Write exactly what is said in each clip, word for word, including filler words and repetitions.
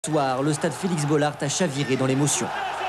Soir, le stade Félix Bollaert a chaviré dans l'émotion.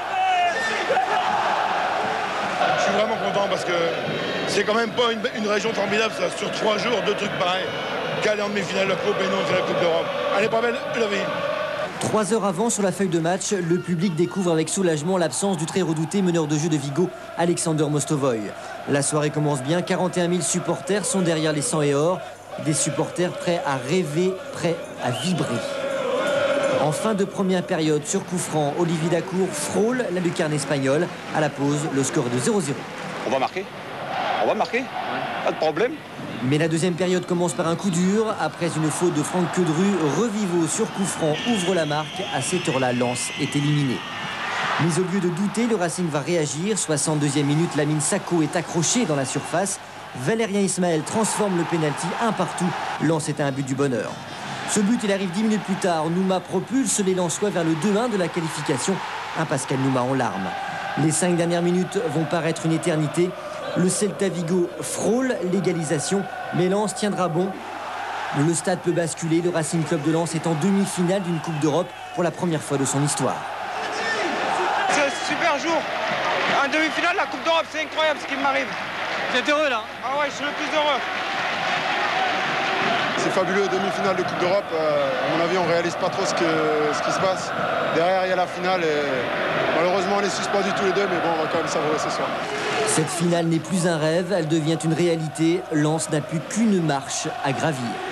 Je suis vraiment content parce que c'est quand même pas une, une région formidable ça, sur trois jours, deux trucs pareils. Qu'aller en demi-finale de la Coupe et non de la Coupe d'Europe. Elle est pas belle, la ville. Trois heures avant, sur la feuille de match, le public découvre avec soulagement l'absence du très redouté meneur de jeu de Vigo, Alexander Mostovoy. La soirée commence bien, quarante et un mille supporters sont derrière les sang et or. Des supporters prêts à rêver, prêts à vibrer. En fin de première période, sur coup franc, Olivier Dacour frôle la lucarne espagnole. À la pause, le score est de zéro zéro. On va marquer. On va marquer. Pas de problème. Mais la deuxième période commence par un coup dur. Après une faute de Franck Quedru, Revivo sur coup franc ouvre la marque. À cette heure-là, Lens est éliminé. Mais au lieu de douter, le Racing va réagir. soixante-deuxième minute, Lamine Sakho est accroché dans la surface. Valérien Ismaël transforme le pénalty un partout. Lens est à un but du bonheur. Ce but, il arrive dix minutes plus tard. Nouma propulse les Lensois vers le deux un de la qualification. Un Pascal Nouma en larmes. Les cinq dernières minutes vont paraître une éternité. Le Celta Vigo frôle l'égalisation, mais Lens tiendra bon. Le stade peut basculer. Le Racing Club de Lens est en demi-finale d'une Coupe d'Europe pour la première fois de son histoire. C'est un super jour. En demi-finale de la Coupe d'Europe, c'est incroyable ce qui m'arrive. Vous êtes heureux là? Ah ouais, je suis le plus heureux. C'est fabuleux, demi-finale de Coupe d'Europe. Euh, à mon avis, on ne réalise pas trop ce, que, ce qui se passe. Derrière, il y a la finale et malheureusement, on est suspendus tous les deux, mais bon, on va quand même savourer ce soir. Cette finale n'est plus un rêve, elle devient une réalité. Lens n'a plus qu'une marche à gravir.